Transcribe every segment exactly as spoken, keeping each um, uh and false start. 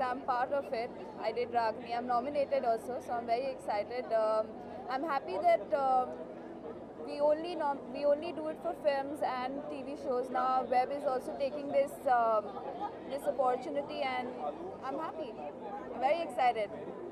I'm part of it. I did Ragini. I'm nominated also, so I'm very excited. Um, I'm happy that um, we only nom- we only do it for films and T V shows. Now Web is also taking this um, this opportunity, and I'm happy. I'm very excited.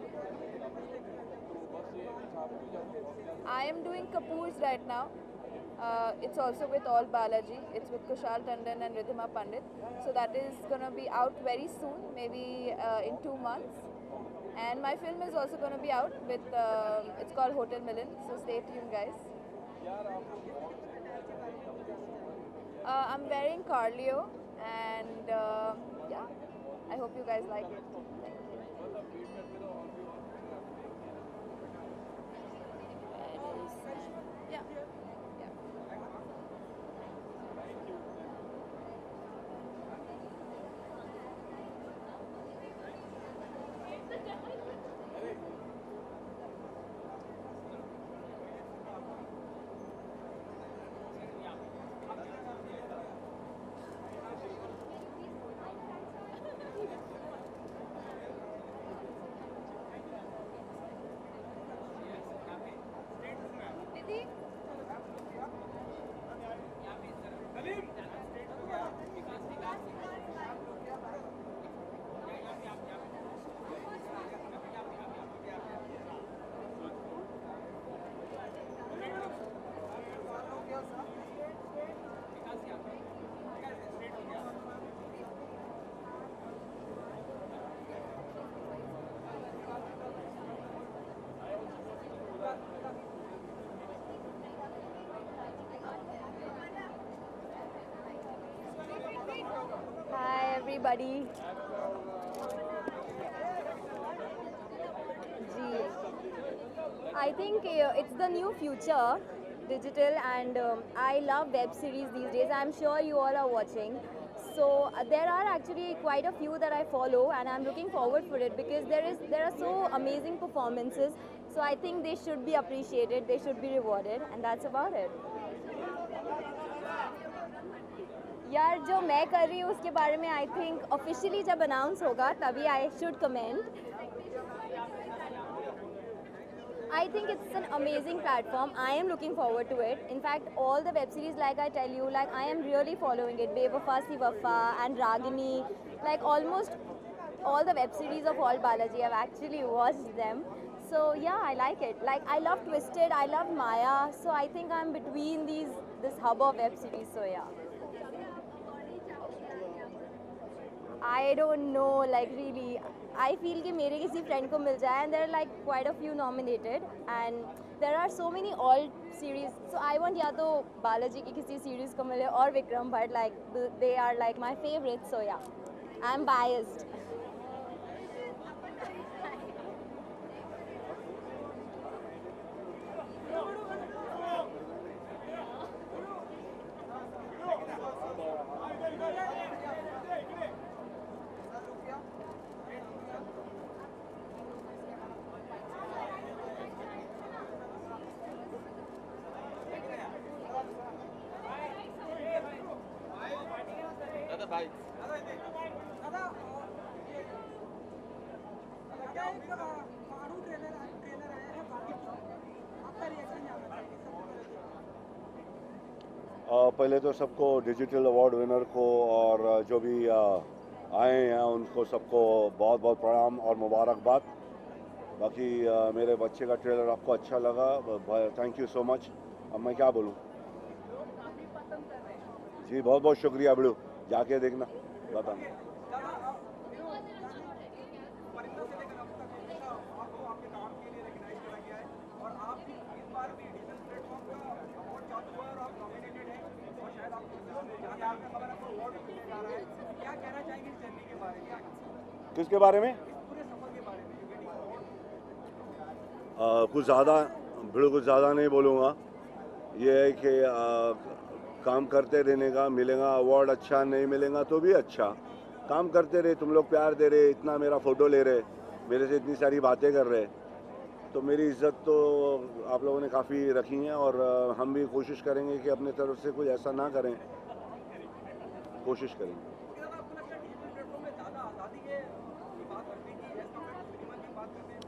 I am doing Kapoor's right now. Uh, it's also with All Balaji. It's with Kushal Tandon and Ridhima Pandit. So that is gonna be out very soon, maybe uh, in two months. And my film is also gonna be out with. Um it's called Hotel Milan. So stay tuned, guys. Uh, I'm wearing Carlio, and uh, yeah, I hope you guys like it. Thank you. It is. Yeah. Yeah. Nidhi? Hi everybody. Gee, I think uh, it's the new future, digital, and um, I love web series these days. I'm sure you all are watching. So uh, there are actually quite a few that I follow, and I'm looking forward for it because there is there are so amazing performances. So I think they should be appreciated, they should be rewarded, and that's about it. यार जो मैं कर रही हूँ उसके बारे में I think officially जब अनाउंस होगा तभी I should comment. I think it's an amazing platform. I am looking forward to it. In fact, all the web series, like I tell you, like I am really following it. Bewafa Si Wafa and Ragini, like almost all the web series of All Balaji, I've actually watched them. So yeah, I like it. Like I love Twisted, I love Maya. So I think I'm between these this hub of web series. So yeah. I don't know, like really. I feel कि मेरे किसी friend को मिल जाए, and there are like quite a few nominated, and there are so many all series. So I want या तो बालाजी की किसी series को मिले और Vikram Bhatt, like they are like my favorites. So yeah, I'm biased. पहले तो सबको डिजिटल अवार्ड विनर को और जो भी आए हैं उनको सबको बहुत बहुत प्रणाम और मुबारकबाद. बाकी मेरे बच्चे का ट्रेलर आपको अच्छा लगा, थैंक यू सो मच. अब मैं क्या बोलूँ. जी बहुत बहुत शुक्रिया बड़ू, जाके देखना बताना. किसके बारे में? आ, कुछ ज़्यादा बिल्कुल ज़्यादा नहीं बोलूँगा. ये है कि आ, काम करते रहने का, मिलेगा अवार्ड अच्छा नहीं मिलेगा तो भी अच्छा. काम करते रहे, तुम लोग प्यार दे रहे, इतना मेरा फ़ोटो ले रहे, मेरे से इतनी सारी बातें कर रहे, तो मेरी इज़्ज़त तो आप लोगों ने काफ़ी रखी है. और हम भी कोशिश करेंगे कि अपने तरफ से कुछ ऐसा ना करें, कोशिश करेंगे.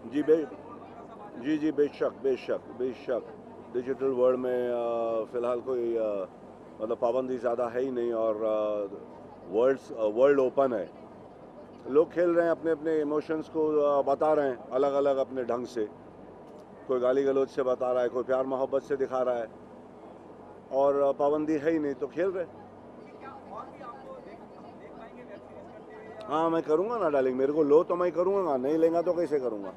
जी बे जी जी बेशक बेशक बेशक डिजिटल वर्ल्ड में अ, फ़िलहाल कोई अ, मतलब पाबंदी ज़्यादा है ही नहीं और वर्ल्ड वर्ल्ड ओपन है। लोग खेल रहे हैं अपने अपने इमोशंस को अ, बता रहे हैं अलग अलग अपने ढंग से। कोई गाली गलौज से बता रहा है, कोई प्यार मोहब्बत से दिखा रहा है और अ, पाबंदी है ही नहीं तो खेल रहे हैं। हाँ मैं करूँगा ना डार्लिंग, मेरे को लो तो मैं करूँगा, नहीं लेगा तो कैसे करूँगा।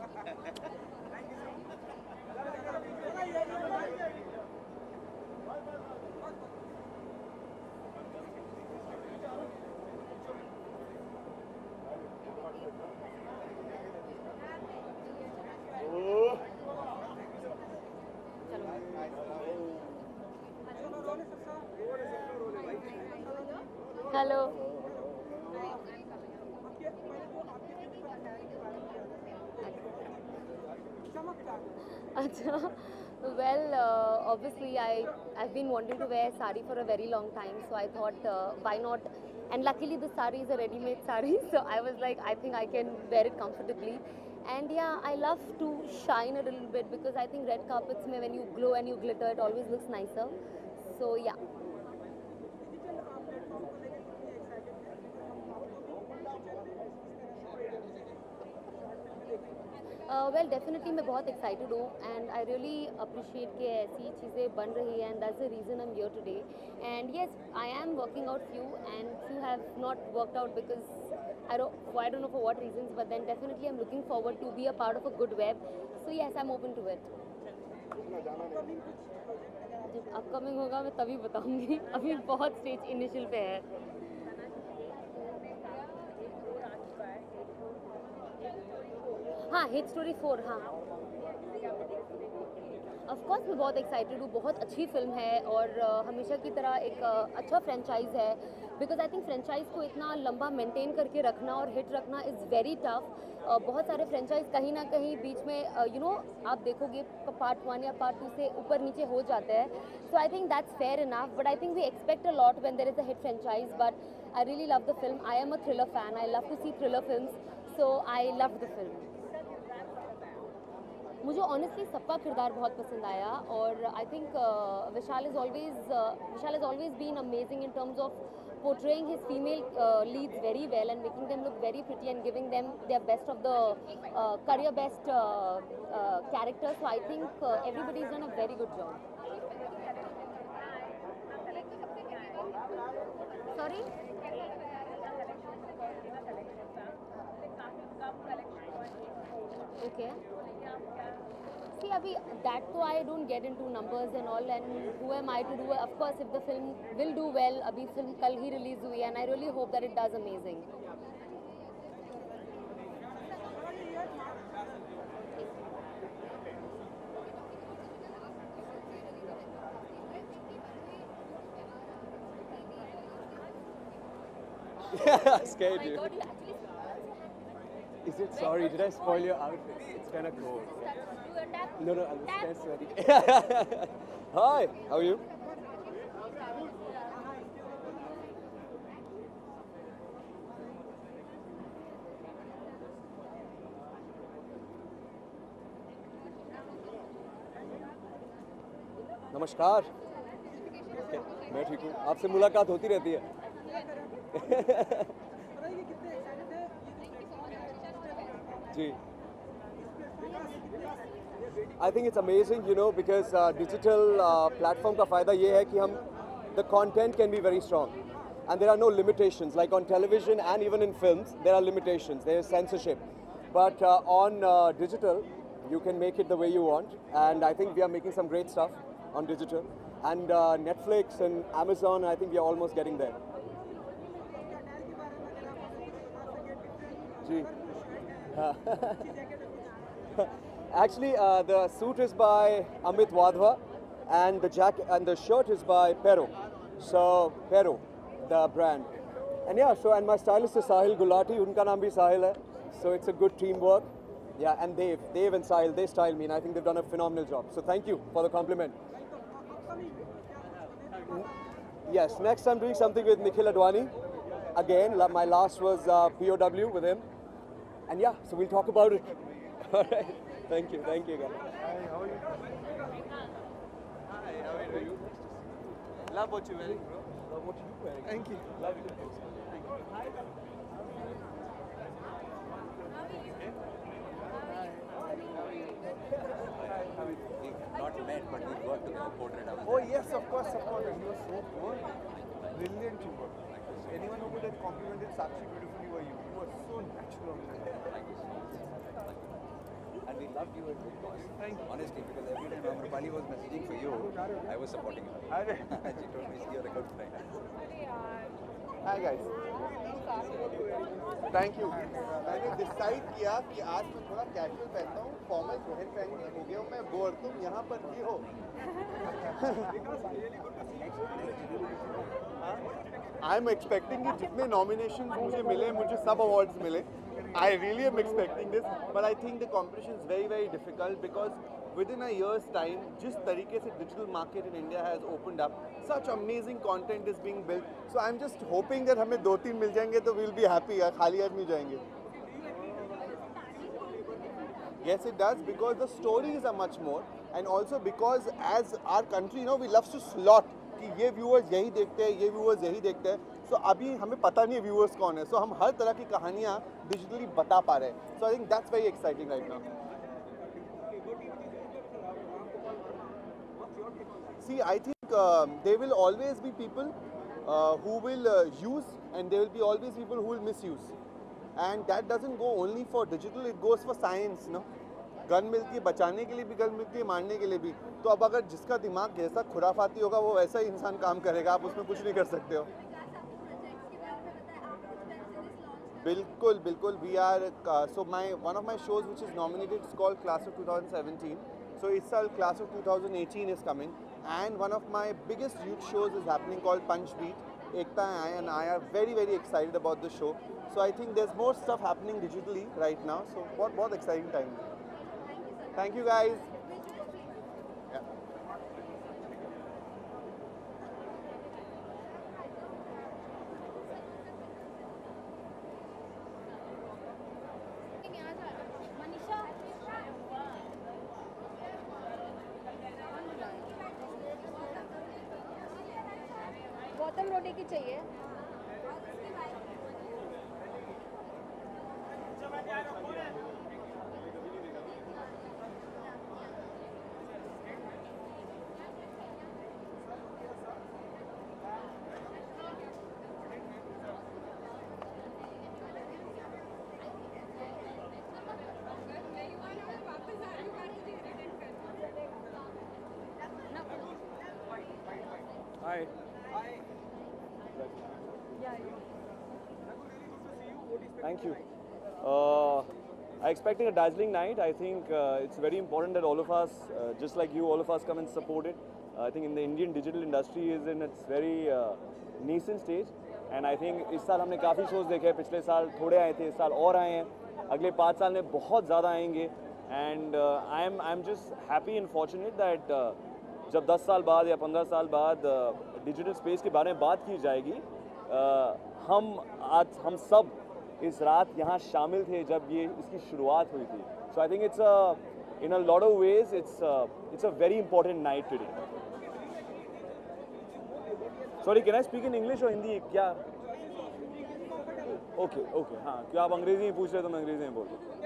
हेलो। अच्छा, well, uh, obviously I I've been wanting to wear sari for a very long time, so I thought uh, why not? And luckily the sari is a ready-made sari, so I was like I think I can wear it comfortably. And yeah, I love to shine a little bit because I think red carpets mein when you glow and you glitter, it always looks nicer. So yeah. Well definitely मैं बहुत excited हूँ and I really appreciate कि ऐसी चीज़ें बन रही हैं and that's the reason I am here today and yes I am working out few and few have not worked out because I don't I don't know for what reasons but then definitely I am looking forward to be a part of a good web so yes I am open to it. जब upcoming होगा मैं तभी बताऊंगी अभी बहुत stage initial पे है। हाँ हिट स्टोरी फोर हाँ ऑफ कोर्स मैं बहुत एक्साइटेड हूँ, बहुत अच्छी फिल्म है और uh, हमेशा की तरह एक uh, अच्छा फ्रेंचाइज है बिकॉज आई थिंक फ्रेंचाइज को इतना लंबा मेंटेन करके रखना और हिट रखना इज़ वेरी टफ। बहुत सारे फ्रेंचाइज कहीं ना कहीं बीच में you uh, know you know, आप देखोगे पार्ट वन या पार्ट टू से ऊपर नीचे हो जाते हैं so I think that's fair enough but I think we expect a lot when there is a hit franchise but I really love the film. I am a thriller fan, I love to see thriller film so I love the film. मुझे honestly सबका किरदार बहुत पसंद आया और I think Vishal is always Vishal is always been amazing in terms of portraying his female uh, leads very well and making them look very pretty and giving them their best of the uh, career best uh, uh, characters. So I think uh, everybody's done a very good job. Sorry? Okay. See, Abhi, that तो I don't get into numbers and all, and who am I to do? Of course, if the film will do well, अभी film कल ही release हुई and I really hope that it does amazing. Scared you. Is it? Sorry, did I spoil your outfit? It's kind of cold. No, no, I'm just ready. Hi, how are you? नमस्कार। Okay, मैं ठीक हूँ। आपसे मुलाकात होती रहती है। जी। I think it's amazing, you know, because uh, digital uh, platform का फ़ायदा ये है कि हम the content can be very strong, and there are no limitations. Like on television and even in films, there are limitations. There is censorship, but uh, on uh, digital, you can make it the way you want. And I think we are making some great stuff on digital. And uh, Netflix and Amazon, I think we are almost getting there. Gee. Actually, uh, the suit is by Amit Wadhwa, and the jacket and the shirt is by Pero. So Pero, the brand. And yeah, so and my stylist is Sahil Gulati. Unka naam bhi Sahil hai. So it's a good teamwork. Yeah, and Dave, Dave and Sahil, they style me, and I think they've done a phenomenal job. So thank you for the compliment. Yes, next I'm doing something with Nikhil Advani. Again, my last was uh, P O W with him. And yeah, so we'll talk about it. All right. Thank you. Thank you, guys. Hi, how are you? Hi, how are you? Love what you're wearing, bro. Love what you're wearing. Thank you. Love it. Thank you. Not met, but we got to the portrait of Oh yes, of course, of course. And you were so good. Brilliant you were. Anyone who would have complimented Sakshi beautifully were you. You were so natural. and we loved you at Big Boss. Thank you. Honestly, because every time Amrapali was messaging for you, I was supporting her. Arre. She told me you're a good friend. Hi guys. Thank you मैंने decide किया कि आज मैं थोड़ा casual पहनता हूँ formal Rohit पहन के हो गया हूँ मैं बोर तुम यहाँ पर भी हो आई एम एक्सपेक्टिंग कि जितने नॉमिनेशन मुझे मिले मुझे सब अवार्ड्स मिले I really am expecting this but I think the competition is very very difficult because within a year's time जिस तरीके से digital market in India has opened up such amazing content is being built so I'm just hoping that हमें दो तीन मिल जाएंगे तो we'll be happy यार खाली आदमी जाएंगे yes it does because the stories are much more and also because as our country you know we love to slot कि ये viewers यही देखते हैं ये viewers यही देखते हैं so अभी हमें पता नहीं है viewers कौन है so हम हर तरह की कहानियाँ digitally बता पा रहे हैं so I think that's very exciting right now. See, I think uh, there will always be people uh, who will uh, use and there will be always people who will misuse. And that doesn't go only for digital, it goes for science, no? Gun मिलती है बचाने के लिए भी gun मिलती है मारने के लिए भी तो अब अगर जिसका दिमाग जैसा खुराफाती होगा वो वैसा ही इंसान काम करेगा आप उसमें कुछ नहीं कर सकते हो बिल्कुल बिल्कुल we are so my one of my shows which is nominated is called class of twenty seventeen so इस साल class of twenty eighteen is coming and one of my biggest youth shows is happening called Punch Beat. Ekta and I are very very excited about the show. So I think there's more stuff happening digitally right now. So what what exciting time. Thank you guys. Yeah. Gautam रोटी की चाहिए Hi. Thank you. Uh, I expecting a dazzling night. I think uh, it's very important that all of us, uh, just like you, all of us come and support it. Uh, I think in the Indian digital industry is in its very uh, nascent stage. And I think इस साल हमने काफ़ी shows देखे हैं पिछले साल थोड़े आए थे इस साल और आए हैं अगले पाँच साल में बहुत ज़्यादा आएंगे and uh, I am I am just happy and fortunate that uh, जब दस साल बाद या पंद्रह साल बाद डिजिटल uh, स्पेस के बारे में बात की जाएगी uh, हम आज हम सब इस रात यहाँ शामिल थे जब ये इसकी शुरुआत हुई थी so I think it's a in a lot of ways it's it's a very important night today sorry can I speak in English और हिंदी क्या ओके ओके हाँ क्या आप अंग्रेजी में पूछ रहे तो मैं अंग्रेजी में बोल रहा हूँ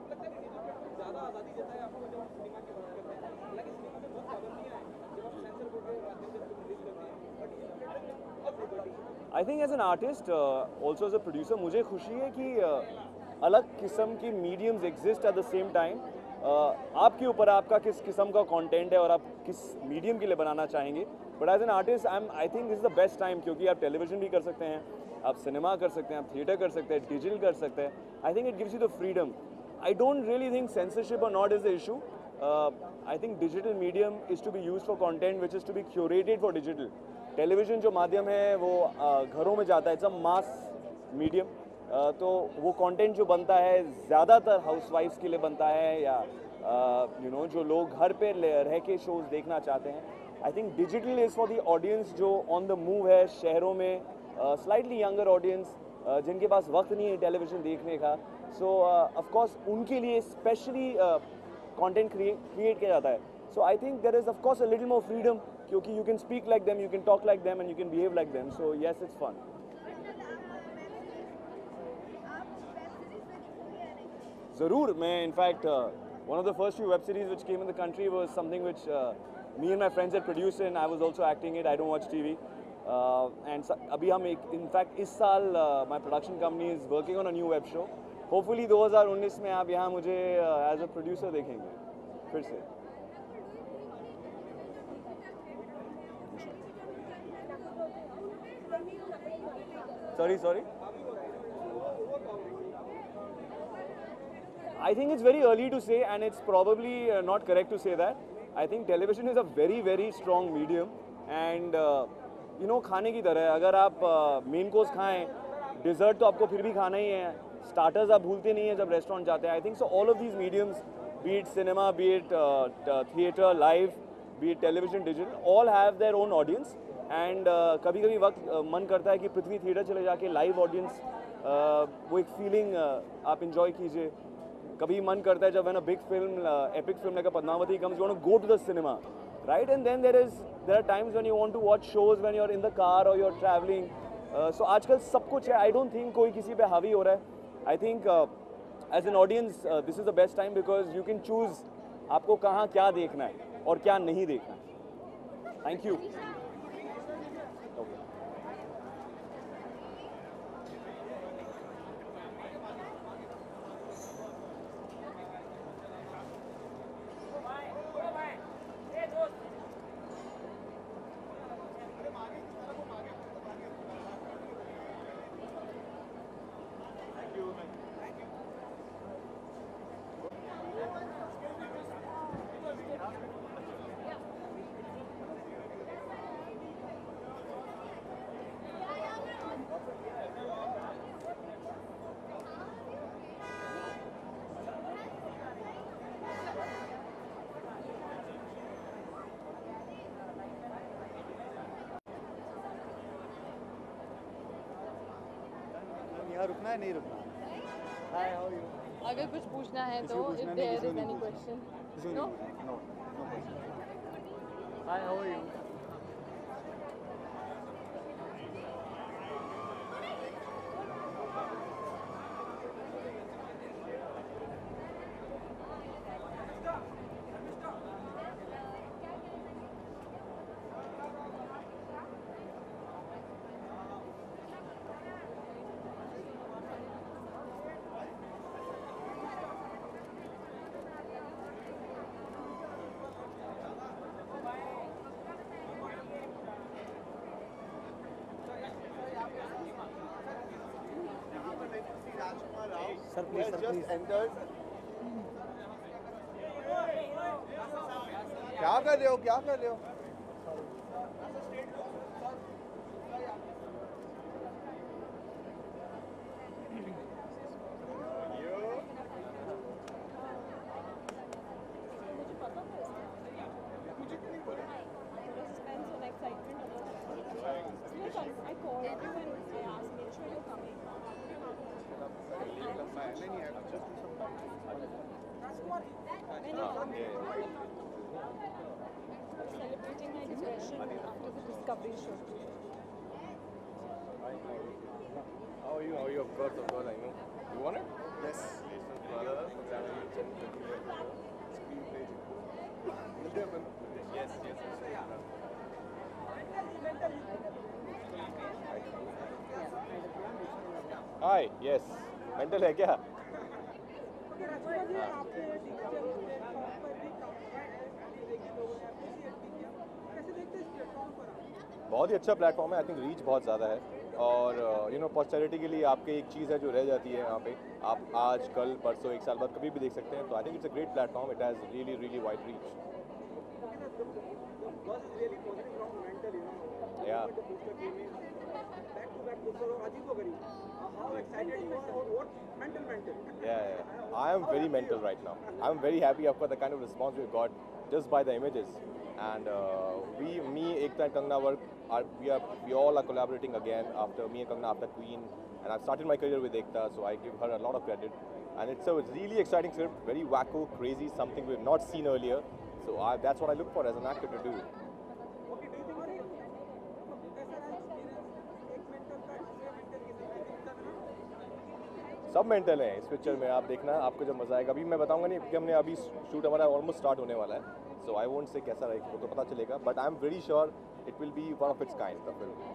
I think as an artist also as a producer मुझे खुशी है कि uh, अलग किस्म की mediums exist at the same time आपके ऊपर आपका किस किस्म का कंटेंट है और आप किस मीडियम के लिए बनाना चाहेंगे but as an artist I am I think this is the best time क्योंकि आप टेलीविजन भी कर सकते हैं आप सिनेमा कर सकते हैं आप थिएटर कर सकते हैं डिजिटल कर सकते हैं I think it gives you the freedom I don't really think censorship और not is the issue I think digital medium is to be use for content which is to be curated for digital television जो माध्यम है वो घरों में जाता है it's a mass medium तो वो कंटेंट जो बनता है ज़्यादातर हाउसवाइफ्स के लिए बनता है या यू नो जो लोग घर पे रह के शोज़ देखना चाहते हैं I think digital is for the audience जो ऑन द मूव है शहरों में स्लाइटली यंगर ऑडियंस जिनके पास वक्त नहीं है टेलीविज़न देखने का सो ऑफ कोर्स उनके लिए स्पेशली कंटेंट क्रिएट किया जाता है. So I think there is of course a little more freedom, क्योंकि you can speak like them, you can talk like them and you can behave like them. So yes, it's fun. ज़रूर. मैं in fact one of the first few web series which came in the country was something which uh, me and my friends had produced and I was also acting it. I don't watch T V. Uh, and अभी हम एक in fact इस साल uh, my production company is working on a new web show. Hopefully दो हज़ार उन्नीस में आप यहाँ मुझे uh, as a producer देखेंगे फिर से. Sorry, sorry. I think it's very early to say, and it's probably uh, not correct to say that. I think television is a very, very strong medium, and uh, you know, खाने की तरह है. अगर आप main course खाएं, dessert तो आपको फिर भी खाना ही है. स्टार्टर्स आप भूलते नहीं हैं जब रेस्टोरेंट जाते हैं. I think so all of these mediums, be it cinema, be it uh, theatre, live, be it television, digital, all have their own audience. And uh, कभी कभी वक्त uh, मन करता है कि पृथ्वी थिएटर चले जाके लाइव ऑडियंस uh, वो एक फीलिंग uh, आप इंजॉय कीजिए. कभी मन करता है जब when a big film, uh, epic film like a Padmavati comes, you want to go to the cinema, right? And then there is there are times when you want to watch shows when you're in the car or you're traveling. Uh, so आजकल सब कुछ है. I don't think कोई किसी पे हावी हो रहा है. I think uh, as an audience uh, this is the best time because you can choose आपको कहाँ क्या देखना है और क्या नहीं देखना है. Thank you. यहाँ रुकना है नहीं रुकना? Hi, how are you? अगर कुछ पूछना है किसी तो को if पूछना नहीं, there किसी is को any नहीं question. किसी को No? नहीं? No, no question. Hi, how are you? Sir, please, sir, please. Entered. क्या कर रहे हो क्या कर रहे हो? Celebrating my depression after the Discovery show. How are you? How are you? Of course, of course, I know. You want it? Yes. Yes, yes. Hi, yes. Mental है क्या? बहुत ही अच्छा प्लेटफॉर्म है. आई थिंक रीच बहुत ज़्यादा है और you know पॉस्टेरिटी के लिए आपके एक चीज़ है जो रह जाती है यहाँ पे. आप आज कल परसों एक साल बाद कभी भी देख सकते हैं. तो I think it's a great platform. It has really really wide reach. या Yeah, yeah. I am very mental right now. I am very happy of the kind of response we got just by the images. And uh, we, me, Ekta and Kangna work. Are, we are, we all are collaborating again after me and Kangna after Queen. And I've started my career with Ekta, so I give her a lot of credit. And it's a really exciting script, very wacko, crazy, something we've not seen earlier. So I, that's what I look for as an actor to do. सब mental हैं इस picture में, आप देखना आपको जब मजा आएगा. अभी मैं बताऊंगा नहीं क्योंकि हमने अभी शूट हमारा ऑलमोस्ट स्टार्ट होने वाला है, सो आई वोंट से कैसा रहेगा वो तो पता चलेगा, but I am very sure it will be one of its kind the film.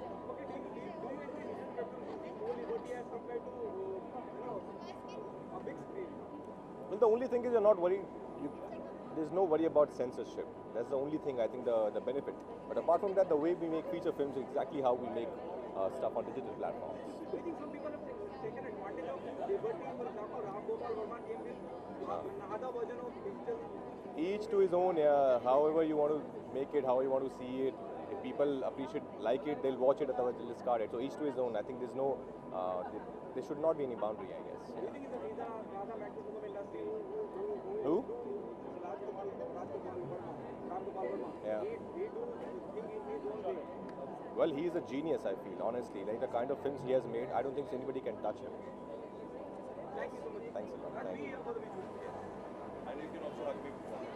Well, the only thing is you're not worried. You, there's no worry about censorship. That's the only thing I think the the benefit. But apart from that, the way we make feature films is exactly how we make uh, stuff on digital platforms. Do you think some people have taken advantage of liberty? For example, Ram Gopal Verma came with another version of digital. Each to his own. Yeah. However you want to make it, how you want to see it. If people appreciate, like it, they'll watch it. Otherwise, they'll discard it. So each to his own. I think there's no. Uh, there should not be any boundary, I guess. Do you think it's the Raja Raja Maximum of industry who who who Who? Raj Gopal Raj Gopal Verma, Ram Gopal Verma. Yeah. They, they do think in his own way. Well, he is a genius, I feel, honestly. Like the kind of films he has made, I don't think anybody can touch him. Thank you so much. Thanks a lot. Thank you. For the visuals. And you can also hug me.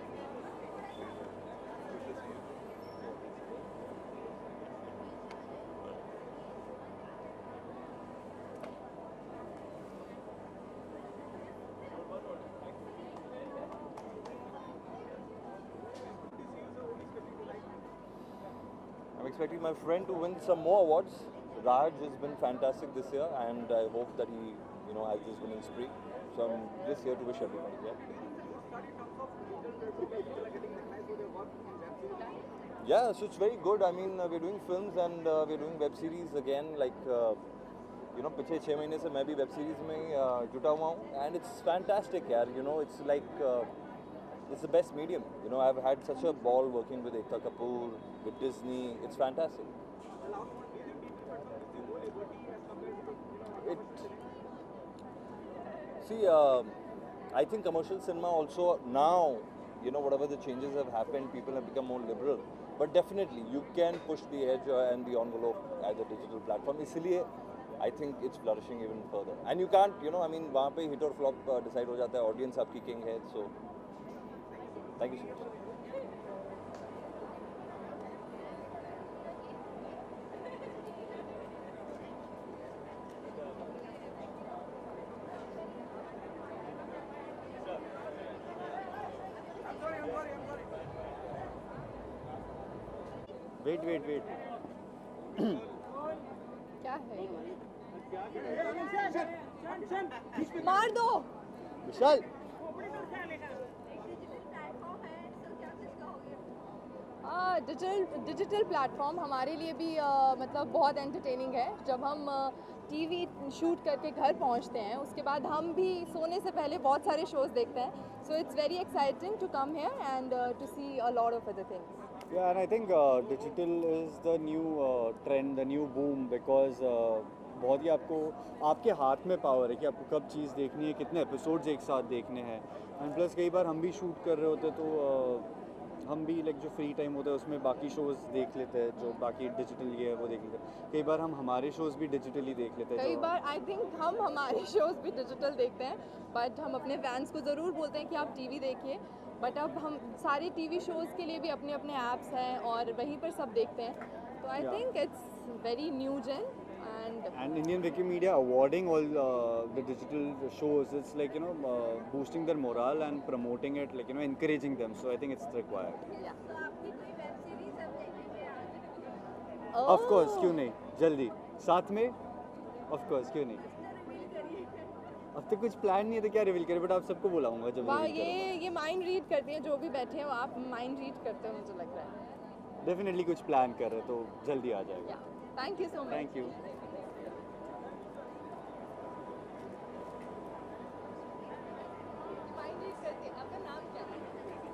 I'm expecting my friend to win some more awards. Raj has been fantastic this year, and I hope that he, you know, has this winning spree. So I'm just here to wish everybody. Yeah. Yeah, so it's very good. I mean, uh, we're doing films and uh, we're doing web series again. Like, uh, you know, पिछले छः महीने से मैं भी web series में uh, जुटा हुआ हूँ, and it's fantastic, यार. You know, it's like. Uh, It's the best medium. You know, I've had such a ball working with Ekta Kapoor, with Disney. It's fantastic. It. See, uh, I think commercial cinema also now, you know, whatever the changes have happened, people have become more liberal. But definitely, you can push the edge and the envelope as a digital platform. इसलिए, I think it's flourishing even further. And you can't, you know, I mean, वहाँ पे hit or flop uh, decide हो जाता है. Audience आपकी king है, so. Thank you so much. Wait, wait, wait. क्या है मार दो. विशाल. डिजिटल डिजिटल प्लेटफॉर्म हमारे लिए भी uh, मतलब बहुत एंटरटेनिंग है. जब हम टीवी शूट करके घर पहुंचते हैं, उसके बाद हम भी सोने से पहले बहुत सारे शोज देखते हैं. So it's very exciting to come here and to see a lot of other things. Yeah, and I think uh, digital is the new uh, trend, the new boom, because uh, बहुत ही आपको आपके हाथ में power है कि आपको कब चीज़ देखनी है, कितने एपिसोड्स एक साथ देखने हैं. एंड प्लस कई बार हम भी शूट कर रहे होते तो uh, हम भी लाइक जो फ्री टाइम होता है उसमें बाकी शोज़ देख लेते हैं, जो बाकी डिजिटल ये है वो देख लेते हैं. कई बार हम हमारे शोज़ भी डिजिटली देख लेते हैं. कई बार आई थिंक हम हमारे शोज भी डिजिटल देखते हैं, बट हम अपने फैंस को ज़रूर बोलते हैं कि आप टीवी देखिए. बट अब हम सारे टीवी शोज़ के लिए भी अपने अपने ऐप्स हैं और वहीं पर सब देखते हैं. तो I think it's very new gen. And, and Indian Wikimedia awarding all uh, the digital shows, it's like, you know, uh, boosting their morale and promoting it, like, you know, encouraging them. So I think it's required. Yeah. Of course, क्यों नहीं, जल्दी साथ में, of course, क्यों नहीं. अब तक कुछ प्लान नहीं है तो क्या रिवील करें, बट आप सबको बुलाऊंगा जब वाह, ये ये माइंड रीड करते हैं जो भी बैठे हैं, आप माइंड रीड करते हो मुझे लग रहा है. डेफिनेटली कुछ प्लान कर रहे हैं तो जल्दी आ जाएगा. Thank you so much. Thank you. Mind read करते हैं. आपका नाम क्या है?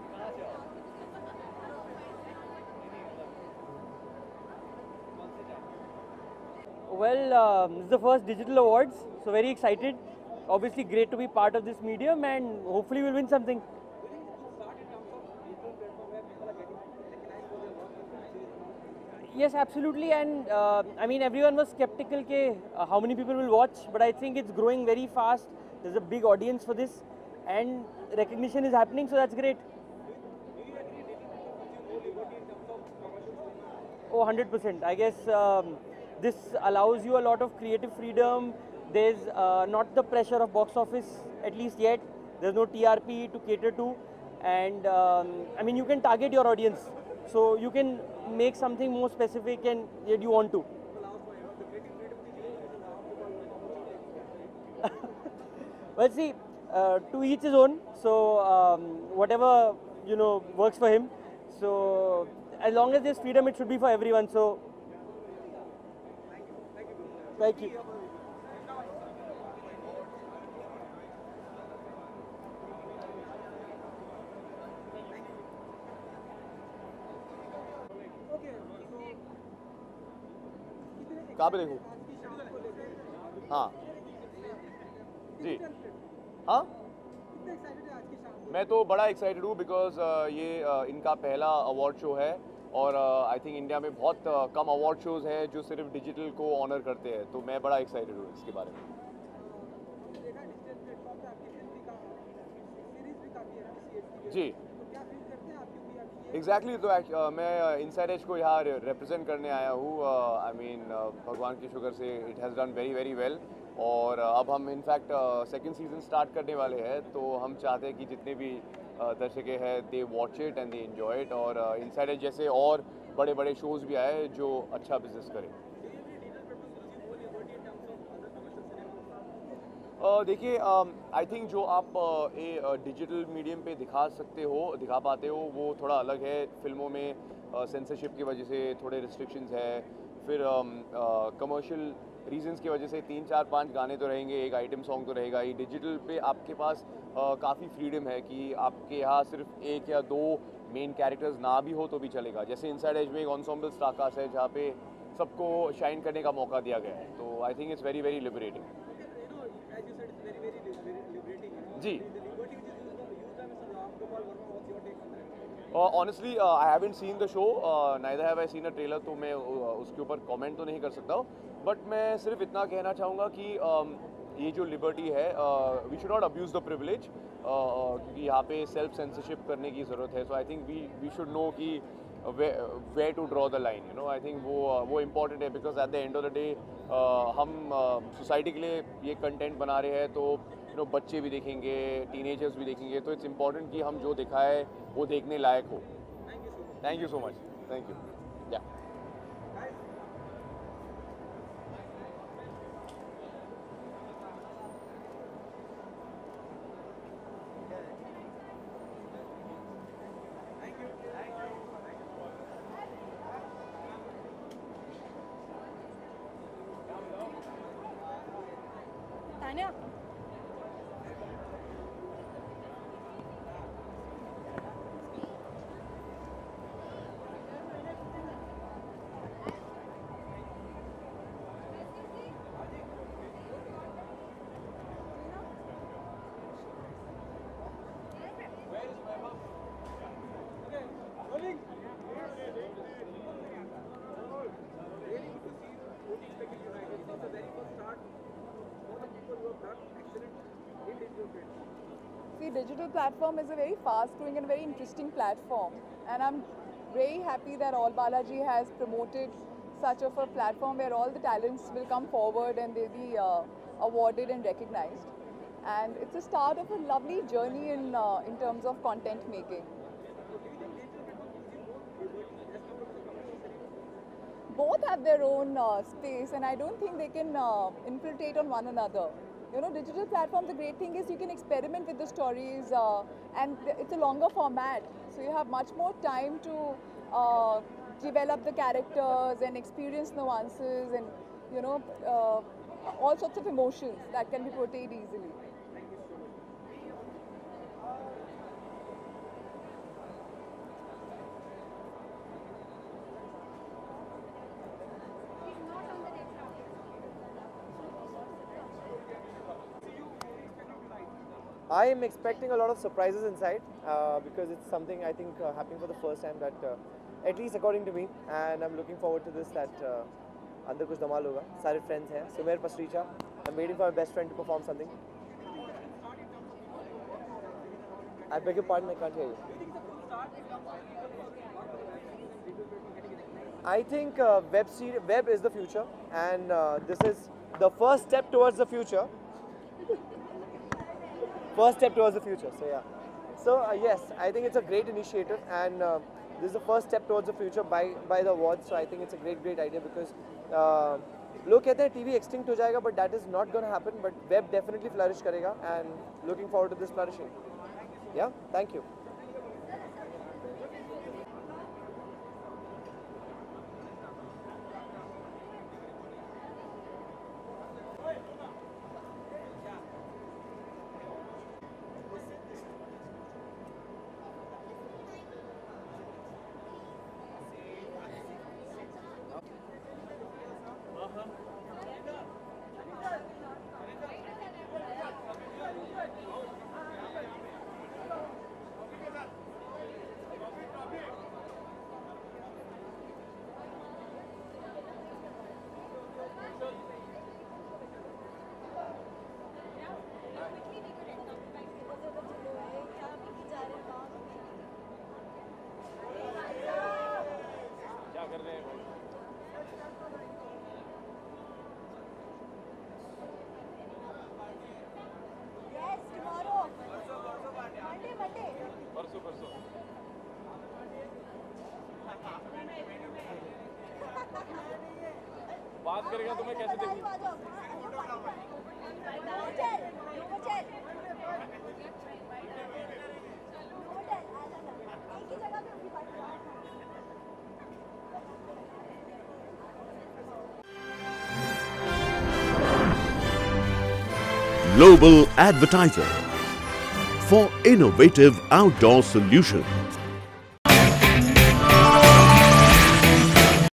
Well, um, this is the first digital awards, so very excited. Obviously, great to be part of this medium, and hopefully, we'll win something. Yes, absolutely, and uh, I mean, everyone was skeptical ke, uh, how many people will watch, but I think it's growing very fast. there's a big audience for this, and recognition is happening, so that's great. Oh, one hundred percent. I guess um, this allows you a lot of creative freedom. There's uh, not the pressure of box office, at least yet. There's no T R P to cater to. And um, I mean, you can target your audience. So you can make something more specific and yet you want to. Well, see, uh, to each his own. So um, whatever, you know, works for him. So as long as there's freedom, it should be for everyone. So thank you. कहाँ पे देखूँ? हाँ जी हाँ मैं तो बड़ा excited हूँ because ये uh, इनका पहला अवार्ड शो है और आई थिंक इंडिया में बहुत uh, कम अवार्ड शोज हैं जो सिर्फ डिजिटल को ऑनर करते हैं, तो मैं बड़ा एक्साइटेड हूँ इसके बारे में. जी एग्जैक्टली exactly, तो uh, मैं इनसाइड एज को यहाँ रिप्रेजेंट करने आया हूँ. आई मीन भगवान की शुक्र से it has done very very well और uh, अब हम इनफैक्ट सेकंड सीजन स्टार्ट करने वाले हैं, तो हम चाहते हैं कि जितने भी uh, दर्शक हैं they watch it and they enjoy it और इनसाइड एज जैसे और बड़े बड़े शोज़ भी आए जो अच्छा बिजनेस करें. Uh, देखिए आई uh, थिंक जो आप uh, डिजिटल मीडियम पे दिखा सकते हो दिखा पाते हो वो थोड़ा अलग है. फिल्मों में सेंसरशिप uh, की वजह से थोड़े रिस्ट्रिक्शंस है, फिर कमर्शियल um, रीजंस uh, की वजह से तीन चार पांच गाने तो रहेंगे, एक आइटम सॉन्ग तो रहेगा ही. डिजिटल पे आपके पास uh, काफ़ी फ्रीडम है कि आपके यहाँ सिर्फ एक या दो मेन कैरेक्टर्स ना भी हो तो भी चलेगा. जैसे इनसाइड एज में एक एंसेम्बल स्टारकास्ट है जहाँ पे सबको शाइन करने का मौका दिया गया है, तो I think it's very very liberating. जी honestly I haven't seen the show, neither have I seen a trailer, तो मैं uh, उसके ऊपर कमेंट तो नहीं कर सकता हूँ. बट मैं सिर्फ इतना कहना चाहूँगा कि um, ये जो लिबर्टी है we should not abuse the privilege, क्योंकि यहाँ पे सेल्फ सेंसरशिप करने की ज़रूरत है. So I think we we should know कि where to draw the line, you know. I think वो uh, वो इम्पॉर्टेंट है because at the end of the day हम सोसाइटी uh, के लिए ये कंटेंट बना रहे हैं, तो यू नो बच्चे भी देखेंगे, टीनेजर्स भी देखेंगे, तो इट्स इम्पॉर्टेंट कि हम जो दिखाए वो देखने लायक हो. Thank you so much. Thank you. या Tanya See, digital platform is a very fast-growing and very interesting platform, and I'm very happy that All Balaji has promoted such of a platform where all the talents will come forward and they'll be uh, awarded and recognized. And it's a start of a lovely journey in uh, in terms of content making. Both have their own uh, space, and I don't think they can uh, infiltrate on one another. You know, digital platforms, the great thing is you can experiment with the stories uh, and it's a longer format. So you have much more time to uh, develop the characters and experience nuances and, you know, uh, all sorts of emotions that can be portrayed easily. I am expecting a lot of surprises inside uh, because it's something I think uh, happening for the first time that uh, at least according to me, and I'm looking forward to this that uh, अंदर कुछ धमाल होगा. सारे friends हैं. Sumer Pasricha. I'm waiting for my best friend to perform something. I beg your pardon, I can't hear you. I think uh, web ser- web is the future, and uh, this is the first step towards the future. First step towards the future. So yeah. So uh, yes, I think it's a great initiative, and uh, this is the first step towards the future by by the awards. So I think it's a great great idea because uh, लोग कहते हैं T V extinct हो जाएगा, but that is not going to happen. But web definitely flourish करेगा, and looking forward to this flourishing. Yeah, thank you. बात करेगा तो मैं कैसे देखूं? Global Advertiser for innovative outdoor solutions.